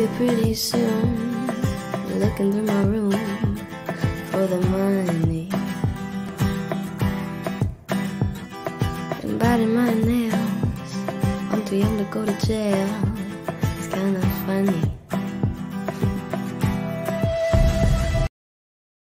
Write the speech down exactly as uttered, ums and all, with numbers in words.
you pretty soon. You're looking through my room for the money and biting my nails. I'm too young to go to jail. It's kinda funny.